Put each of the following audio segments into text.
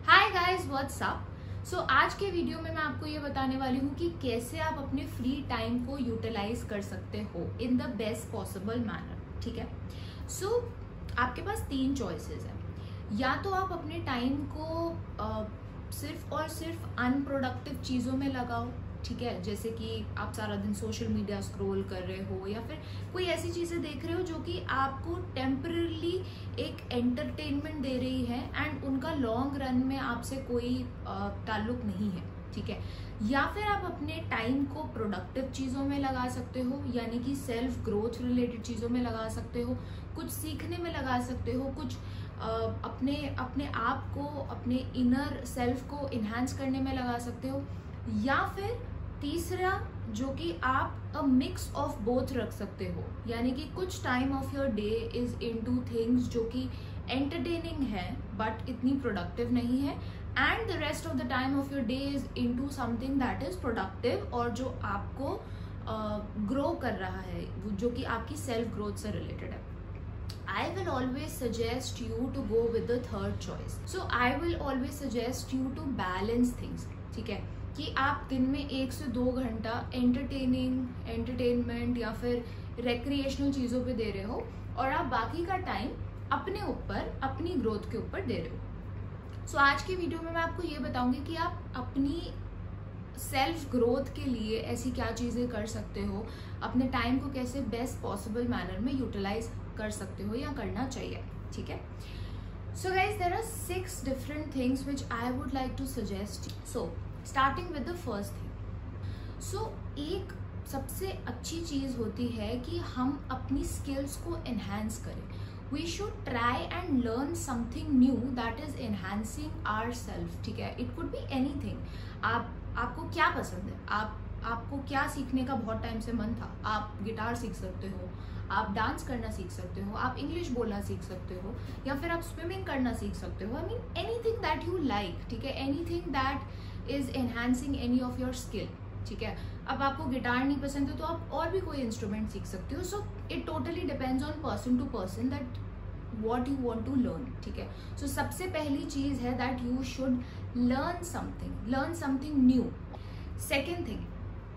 हाय guys, what's up. So आज के video में मैं आपको ये बताने वाली हूँ कि कैसे आप अपने फ्री टाइम को यूटिलाइज कर सकते हो in the best possible manner. ठीक है। सो आपके पास तीन चॉइसेस हैं। या तो आप अपने टाइम को सिर्फ और सिर्फ अनप्रोडक्टिव चीज़ों में लगाओ, ठीक है, जैसे कि आप सारा दिन सोशल मीडिया स्क्रॉल कर रहे हो या फिर कोई ऐसी चीज़ें देख रहे हो जो कि आपको टेम्पररी एक एंटरटेनमेंट दे रही है एंड उनका लॉन्ग रन में आपसे कोई ताल्लुक नहीं है, ठीक है। या फिर आप अपने टाइम को प्रोडक्टिव चीज़ों में लगा सकते हो, यानी कि सेल्फ ग्रोथ रिलेटेड चीज़ों में लगा सकते हो, कुछ सीखने में लगा सकते हो, कुछ अपने आप को, अपने इनर सेल्फ को इन्हांस करने में लगा सकते हो। या फिर तीसरा जो कि आप अ मिक्स ऑफ बोथ रख सकते हो, यानी कि कुछ time of your day is into things जो कि एंटरटेनिंग है बट इतनी प्रोडक्टिव नहीं है, and the rest of the time of your day is into something that is productive और जो आपको ग्रो कर रहा है, जो कि आपकी सेल्फ ग्रोथ से रिलेटेड है। I will always suggest you to go with the third choice. So I will always suggest you to balance things. ठीक है, कि आप दिन में 1 से 2 घंटा एंटरटेनमेंट या फिर रेक्रिएशनल चीज़ों पे दे रहे हो और आप बाकी का टाइम अपने ऊपर, अपनी ग्रोथ के ऊपर दे रहे हो। सो आज की वीडियो में मैं आपको ये बताऊंगी कि आप अपनी सेल्फ ग्रोथ के लिए ऐसी क्या चीज़ें कर सकते हो, अपने टाइम को कैसे बेस्ट पॉसिबल मैनर में यूटिलाइज कर सकते हो या करना चाहिए, ठीक है। So guys, there are 6 different things which I would like to suggest. So starting with the first thing. So एक सबसे अच्छी चीज़ होती है कि हम अपनी स्किल्स को एनहांस करें। We should try and learn something new that is enhancing our self, ठीक है। It could be anything. आपको क्या पसंद है, आपको क्या सीखने का बहुत टाइम से मन था, आप गिटार सीख सकते हो, आप डांस करना सीख सकते हो, आप इंग्लिश बोलना सीख सकते हो, या फिर आप स्विमिंग करना सीख सकते हो। I mean anything that you like, ठीक है, anything that is enhancing any of your skill, ठीक है। अब आपको गिटार नहीं पसंद है तो आप और भी कोई इंस्ट्रूमेंट सीख सकते हो। So it totally depends on person to person that what you want to learn, ठीक है। सो सबसे पहली चीज है that you should learn something new. Second thing,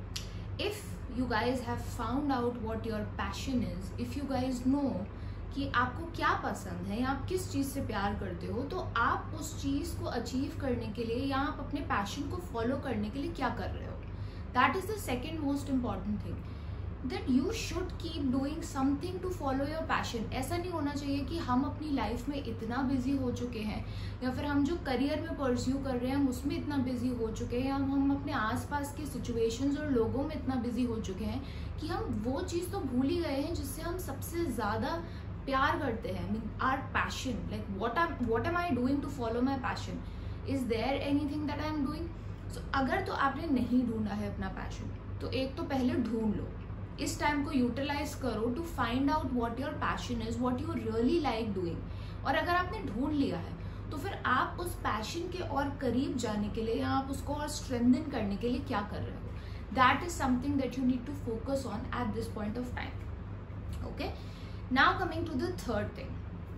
if you guys have found out what your passion is, if you guys know कि आपको क्या पसंद है या आप किस चीज़ से प्यार करते हो, तो आप उस चीज़ को अचीव करने के लिए या आप अपने पैशन को फॉलो करने के लिए क्या कर रहे हो, that is the second most important thing, that you should keep doing something to follow your passion. ऐसा नहीं होना चाहिए कि हम अपनी लाइफ में इतना बिजी हो चुके हैं या फिर हम जो करियर में परस्यू कर रहे हैं हम उसमें इतना बिजी हो चुके हैं, हम अपने आसपास के सिचुएशंस और लोगों में इतना बिजी हो चुके हैं कि हम वो चीज़ तो भूल ही गए हैं जिससे हम सबसे ज़्यादा प्यार करते हैं। Mean our passion, like what am I doing to follow my passion, is there anything that I am doing. So अगर तो आपने नहीं ढूंढा है अपना पैशन, तो एक तो पहले ढूंढ लो, इस टाइम को यूटिलाइज करो to find out what your passion is, what you really like doing. और अगर आपने ढूंढ लिया है तो फिर आप उस पैशन के और करीब जाने के लिए या आप उसको और स्ट्रेंथन करने के लिए क्या कर रहे हो, that is something that you need to focus on at this point of time. Okay, now coming to the third thing,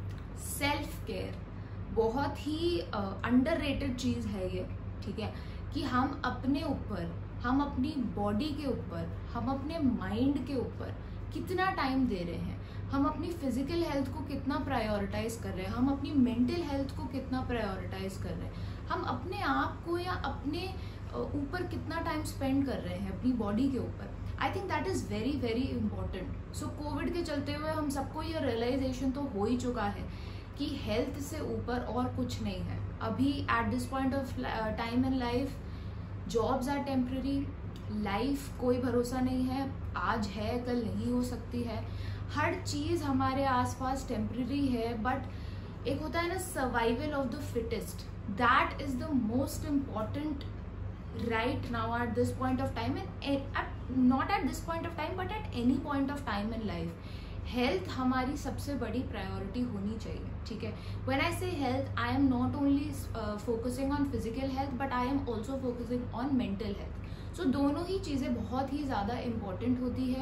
self care. बहुत ही अंडररेटेड चीज है ये, ठीक है, कि हम अपने ऊपर, हम अपनी बॉडी के ऊपर, हम अपने माइंड के ऊपर कितना टाइम दे रहे हैं, हम अपनी फिजिकल हेल्थ को कितना प्रायोरिटाइज कर रहे हैं, हम अपनी मेंटल हेल्थ को कितना प्रायोरिटाइज कर रहे हैं, हम अपने आप को या अपने ऊपर कितना टाइम स्पेंड कर रहे हैं, अपनी बॉडी के ऊपर। I think that is very very important. So covid के चलते हुए हम सबको ये रियलाइजेशन तो हो ही चुका है कि हेल्थ से ऊपर और कुछ नहीं है। अभी at this point of time in life, jobs are temporary, life कोई भरोसा नहीं है, आज है कल नहीं हो सकती है, हर चीज़ हमारे आसपास टेम्पररी है। बट एक होता है ना survival of the fittest, that is the most important right now at this point of time, and not at this point of time but at any point of time in life. Health हमारी सबसे बड़ी priority होनी चाहिए, ठीक है। When I say health, I am not only focusing on physical health but I am also focusing on mental health. So दोनों ही चीज़ें बहुत ही ज़्यादा इम्पॉर्टेंट होती है।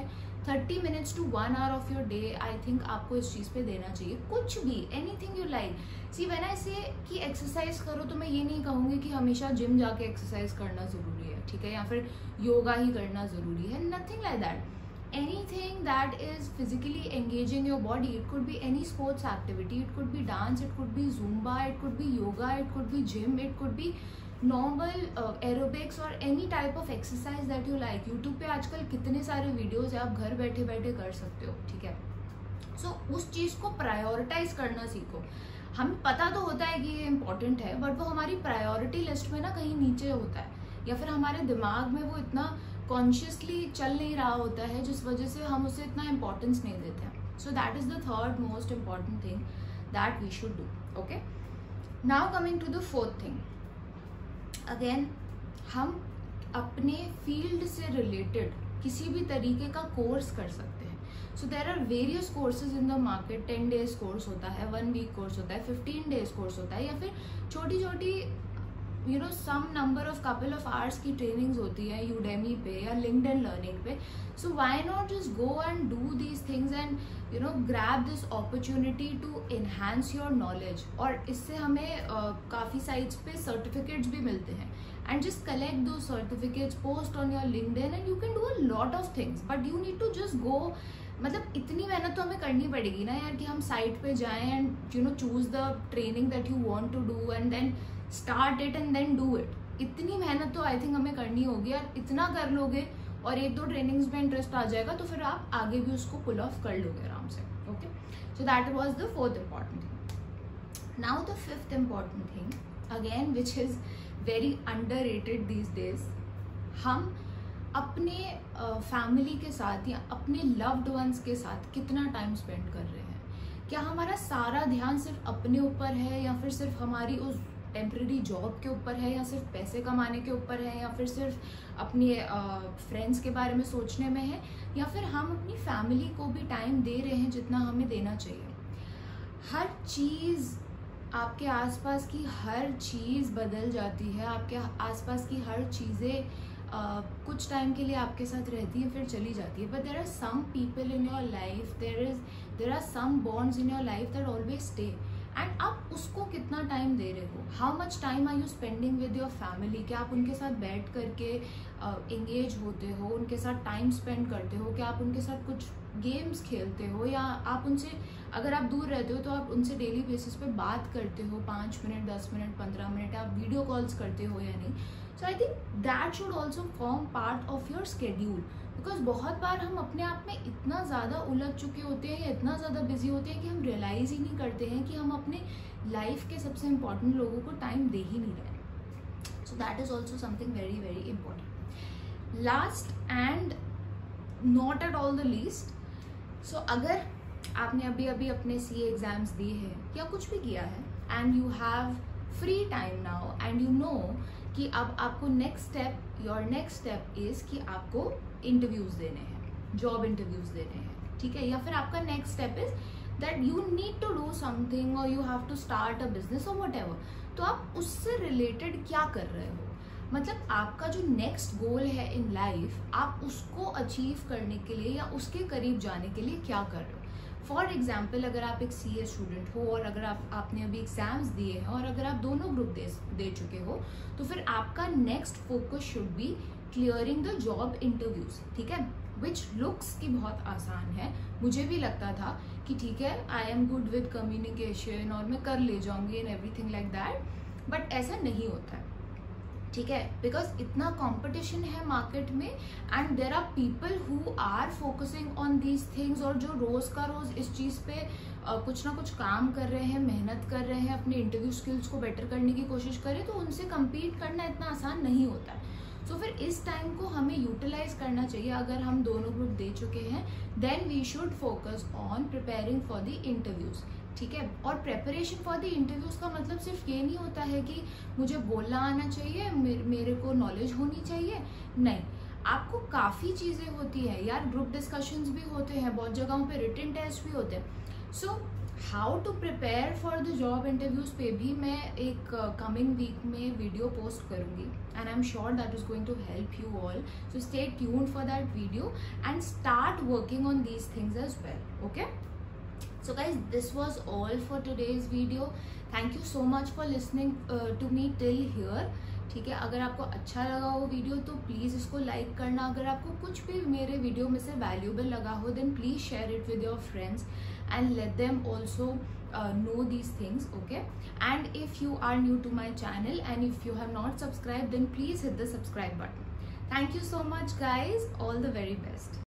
30 minutes to 1 hour of your day I think आपको इस चीज़ पे देना चाहिए। कुछ भी, anything you like. See when I say कि एक्सरसाइज करो, तो मैं ये नहीं कहूँगी कि हमेशा जिम जाके एक्सरसाइज करना ज़रूरी है, ठीक है, या फिर योगा ही करना ज़रूरी है। Nothing like that. Anything that is physically engaging your body, it could be any sports activity, it could be dance, it could be Zumba, it could be yoga, it could be gym, it could be normal aerobics or any type of exercise that you like. YouTube पे आजकल कितने सारे videos है, आप घर बैठे बैठे कर सकते हो, ठीक है। सो उस चीज़ को प्रायोरिटाइज करना सीखो। हमें पता तो होता है कि ये इम्पोर्टेंट है, बट वो हमारी प्रायोरिटी लिस्ट में ना कहीं नीचे होता है, या फिर हमारे दिमाग में वो इतना कॉन्शियसली चल नहीं रहा होता है, जिस वजह से हम उसे इतना इम्पोर्टेंस नहीं देते हैं। So that is the third most important thing that we should do. Okay, now coming to the fourth thing, again हम अपने फील्ड से रिलेटेड किसी भी तरीके का कोर्स कर सकते हैं। So there are various courses in the market. 10 days course होता है, 1 week कोर्स होता है, 15 days कोर्स होता है, या फिर छोटी छोटी some number of couple of hours की ट्रेनिंग्स होती है यूडेमी पे या लिंक्डइन लर्निंग पे। So why not just go and do these things and grab this opportunity to enhance your knowledge. और इससे हमें काफ़ी साइट्स पे सर्टिफिकेट्स भी मिलते हैं, एंड जस्ट कलेक्ट दो certificates, post on your LinkedIn, and you can do a lot of things, but you need to just go. मतलब इतनी मेहनत तो हमें करनी पड़ेगी ना यार, कि हम साइट पे जाएं and choose the training that you want to do and then start it and then do it. इतनी मेहनत तो आई थिंक हमें करनी होगी यार। इतना कर लोगे और 1-2 ट्रेनिंग्स में इंटरेस्ट आ जाएगा, तो फिर आप आगे भी उसको पुल ऑफ कर लोगे आराम से। Okay, so that was the fourth important thing. Now the fifth important thing, again which is very underrated these days, हम अपने फैमिली के साथ या अपने लव्ड वंस के साथ कितना टाइम स्पेंड कर रहे हैं। क्या हमारा सारा ध्यान सिर्फ अपने ऊपर है, या फिर सिर्फ हमारी उस टेम्प्रेरी जॉब के ऊपर है, या सिर्फ पैसे कमाने के ऊपर है, या फिर सिर्फ अपने फ्रेंड्स के बारे में सोचने में है, या फिर हम अपनी फैमिली को भी टाइम दे रहे हैं जितना हमें देना चाहिए। हर चीज़, आपके आसपास की हर चीज़ बदल जाती है। आपके आसपास की हर चीज़ें कुछ टाइम के लिए आपके साथ रहती है, फिर चली जाती है, but there are some people in your life, there are some bonds in your life that always stay, and आप उसको कितना टाइम दे रहे हो। How much time are you spending with your family? क्या आप उनके साथ बैठ करके एंगेज होते हो, उनके साथ टाइम स्पेंड करते हो? क्या आप उनके साथ कुछ गेम्स खेलते हो, या आप उनसे, अगर आप दूर रहते हो तो आप उनसे डेली बेसिस पे बात करते हो, 5 मिनट, 10 मिनट, 15 मिनट, आप वीडियो कॉल्स करते हो या नहीं? So I think that should also form part of your schedule, because बहुत बार हम अपने आप में इतना ज़्यादा उलझ चुके होते हैं या इतना ज़्यादा बिजी होते हैं कि हम रियलाइज़ ही नहीं करते हैं कि हम अपने लाइफ के सबसे इम्पॉर्टेंट लोगों को टाइम दे ही नहीं रहे। So that is also something very very important. Last and not at all the least, so अगर आपने अभी अभी अपने CA एग्जाम्स दिए हैं या कुछ भी किया है, and you have free time now, and you know कि अब आपको नेक्स्ट स्टेप इज कि आपको इंटरव्यूज देने हैं, जॉब इंटरव्यूज देने हैं, ठीक है, या फिर आपका next step is that you need to do something और you have to start a business और व्हाटएवर। तो आप उससे रिलेटेड क्या कर रहे हो? मतलब आपका जो नेक्स्ट गोल है इन लाइफ, आप उसको अचीव करने के लिए या उसके करीब जाने के लिए क्या कर रहे हो? फॉर एग्जाम्पल, अगर आप एक CA स्टूडेंट हो और अगर आपने अभी एग्जाम्स दिए हैं और अगर आप दोनों ग्रुप दे चुके हो, तो फिर आपका next focus should be clearing the job interviews, ठीक है, विच लुक्स की बहुत आसान है। मुझे भी लगता था कि ठीक है, I am good with communication और मैं कर ले जाऊंगी and everything like that, but ऐसा नहीं होता है, ठीक है, बिकॉज इतना कंपटीशन है मार्केट में, and there are people who are focusing on these things, और जो रोज का रोज इस चीज़ पे कुछ ना कुछ काम कर रहे हैं, मेहनत कर रहे हैं, अपने इंटरव्यू स्किल्स को बेटर करने की कोशिश करें, तो उनसे कम्पीट करना इतना आसान नहीं होता है। सो फिर इस टाइम को हमें यूटिलाइज करना चाहिए। अगर हम दोनों ग्रुप दे चुके हैं, then we should focus on preparing for the interviews, ठीक है। और प्रेपरेशन फॉर द इंटरव्यूज का मतलब सिर्फ ये नहीं होता है कि मुझे बोलना आना चाहिए, मेरे को नॉलेज होनी चाहिए, नहीं, आपको काफ़ी चीज़ें होती है यार। ग्रुप डिस्कशंस भी होते हैं, बहुत जगहों पे रिटन टेस्ट भी होते हैं। So how to prepare for the job interviews पे भी मैं एक कमिंग वीक में वीडियो पोस्ट करूंगी, and I am sure that is going to help you all. So stay tuned for that video and start working on these things as well. Okay, so guys, this was all for today's video. Thank you so much for listening to me till here. ठीक है, अगर आपको अच्छा लगा हो video तो please इसको like करना. अगर आपको कुछ भी मेरे वीडियो में से वैल्यूबल लगा हो then please share it with your friends and let them also know these things. Okay, and if you are new to my channel and if you have not subscribed then please hit the subscribe button. Thank you so much guys, all the very best.